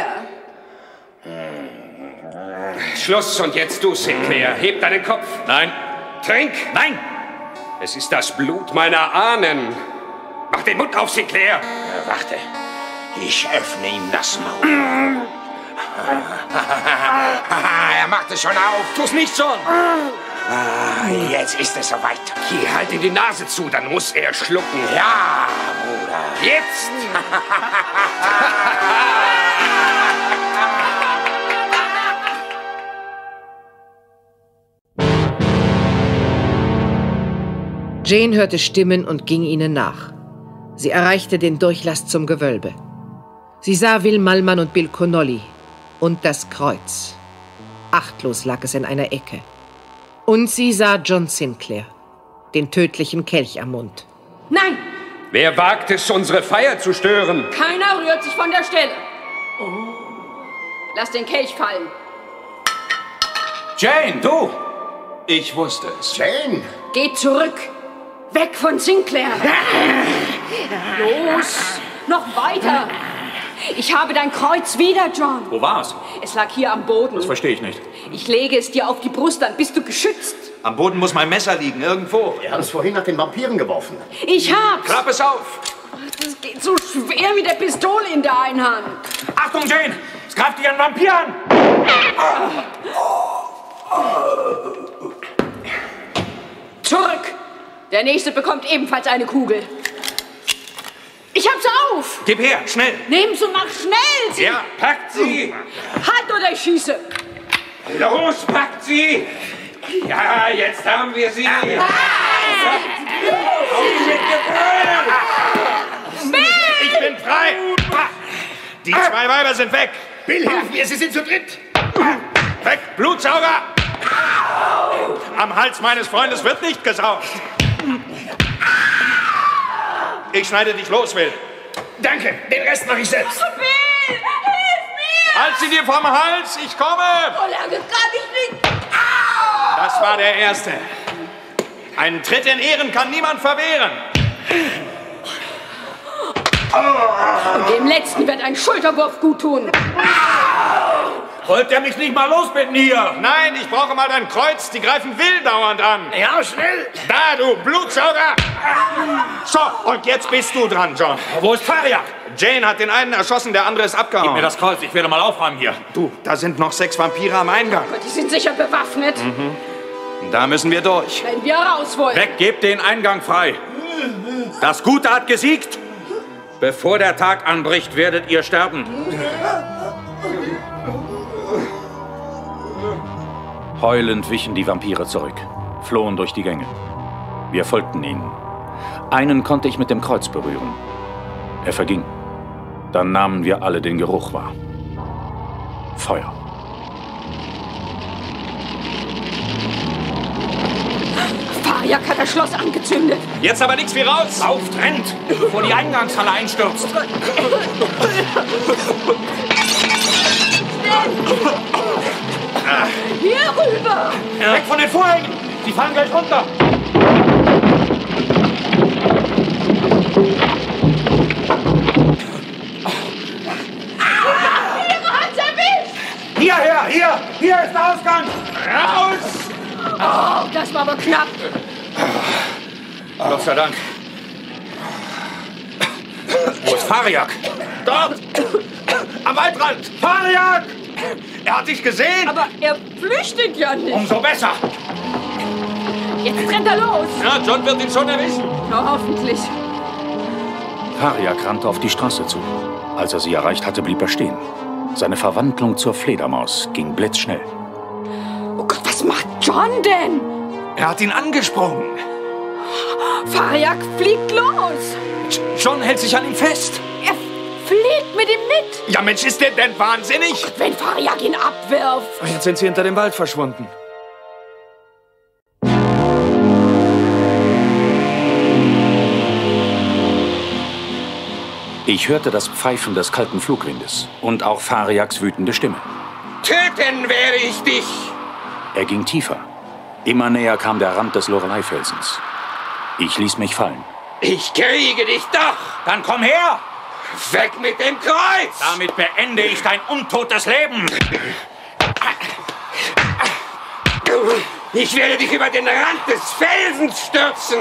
Schluss und jetzt du, Sinclair. Heb deinen Kopf. Nein. Trink. Nein. Es ist das Blut meiner Ahnen. Mach den Mund auf, Sinclair. Ja, warte. Ich öffne ihm das Maul. Er macht es schon auf. Tu's nicht schon. Ah, jetzt ist es soweit. Hier, halt ihm die Nase zu, dann muss er schlucken. Ja, Bruder. Jetzt! Jane hörte Stimmen und ging ihnen nach. Sie erreichte den Durchlass zum Gewölbe. Sie sah Will Malman und Bill Connolly und das Kreuz. Achtlos lag es in einer Ecke. Und sie sah John Sinclair, den tödlichen Kelch am Mund. Nein! Wer wagt es, unsere Feier zu stören? Keiner rührt sich von der Stelle. Lass den Kelch fallen. Jane, du! Ich wusste es. Jane! Geht zurück. Weg von Sinclair. Los, noch weiter. Ich habe dein Kreuz wieder, John. Wo war's? Es lag hier am Boden. Das verstehe ich nicht. Ich lege es dir auf die Brust, dann bist du geschützt. Am Boden muss mein Messer liegen, irgendwo. Wir haben es vorhin nach den Vampiren geworfen. Ich hab's. Klapp es auf. Das geht so schwer mit der Pistole in der einen Hand. Achtung, Jane! Es greift dich ein Vampir an! Zurück! Der Nächste bekommt ebenfalls eine Kugel. Ich hab's auf! Gib her, schnell! Nehm's und mach schnell! Sie. Ja, packt sie! Halt oder ich schieße! Los, packt sie! Ja, jetzt haben wir sie! Ah. Ich bin frei! Die zwei Weiber sind weg! Bill, hilf mir, sie sind zu dritt! Weg, Blutsauger! Am Hals meines Freundes wird nicht gesaugt! Ich schneide dich los, Will. Danke, den Rest mache ich selbst. Bill, hilf mir! Halt sie dir vom Hals, ich komme! So lange kann ich nicht. Das war der Erste. Einen Tritt in Ehren kann niemand verwehren. Und dem Letzten wird ein Schulterwurf gut tun. Wollt ihr mich nicht mal losbitten hier? Nein, ich brauche mal dein Kreuz. Die greifen Will dauernd an. Ja, schnell. Da, du Blutsauger. So, und jetzt bist du dran, John. Wo ist Fariak? Jane hat den einen erschossen, der andere ist abgehauen. Gib mir das Kreuz, ich werde mal aufräumen hier. Du, da sind noch sechs Vampire am Eingang. Die sind sicher bewaffnet. Mhm. Da müssen wir durch. Wenn wir raus wollen. Weg, gebt den Eingang frei. Das Gute hat gesiegt. Bevor der Tag anbricht, werdet ihr sterben. Heulend wichen die Vampire zurück, flohen durch die Gänge. Wir folgten ihnen. Einen konnte ich mit dem Kreuz berühren. Er verging. Dann nahmen wir alle den Geruch wahr. Feuer. Fariak hat das Schloss angezündet. Jetzt aber nichts wie raus. Lauft, rennt, bevor die Eingangshalle einstürzt. Hier rüber! Ja. Weg von den Vorhängen! Sie fallen gleich runter! Hierher, hier! Hier ist der Ausgang! Raus! Oh, das war aber knapp. Gott sei Dank. Wo ist Fariak? Dort! Am Waldrand! Fariak! Er hat dich gesehen! Aber er flüchtet ja nicht. Umso besser! Jetzt rennt er los! Ja, John wird ihn schon erwischen. Na, hoffentlich. Fariak rannte auf die Straße zu. Als er sie erreicht hatte, blieb er stehen. Seine Verwandlung zur Fledermaus ging blitzschnell. Oh Gott, was macht John denn? Er hat ihn angesprungen. Fariak fliegt los! John hält sich an ihm fest. Er fliegt mit ihm mit! Ja, Mensch, ist der denn wahnsinnig? Wenn Fariak ihn abwirft! Jetzt sind sie hinter dem Wald verschwunden. Ich hörte das Pfeifen des kalten Flugwindes und auch Fariaks wütende Stimme. Töten werde ich dich! Er ging tiefer. Immer näher kam der Rand des Lorelei-Felsens. Ich ließ mich fallen. Ich kriege dich doch! Dann komm her! Weg mit dem Kreuz! Damit beende ich dein untotes Leben! Ich werde dich über den Rand des Felsens stürzen!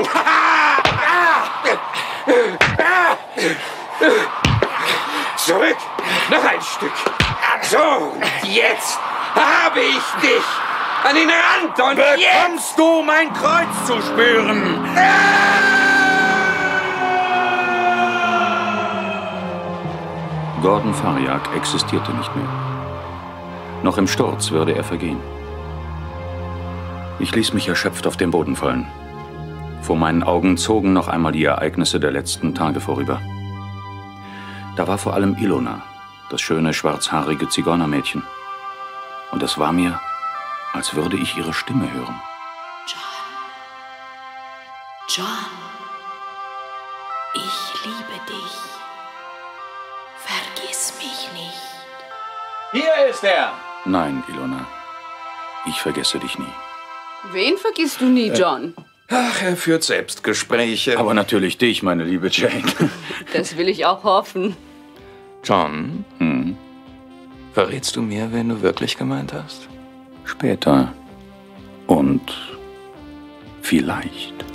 Zurück! Noch ein Stück! So, und jetzt habe ich dich! An den Rand und Bekommst jetzt! du mein Kreuz zu spüren! Gordon Fariak existierte nicht mehr. Noch im Sturz würde er vergehen. Ich ließ mich erschöpft auf den Boden fallen. Vor meinen Augen zogen noch einmal die Ereignisse der letzten Tage vorüber. Da war vor allem Ilona, das schöne, schwarzhaarige Zigeunermädchen. Und es war mir, als würde ich ihre Stimme hören. John, ich liebe dich. Vergiss mich nicht. Hier ist er! Nein, Ilona. Ich vergesse dich nie. Wen vergisst du nie, John? Ach, er führt Selbstgespräche. Aber natürlich dich, meine liebe Jane. Das will ich auch hoffen. John, Hm? verrätst du mir, wen du wirklich gemeint hast? Später. Und vielleicht.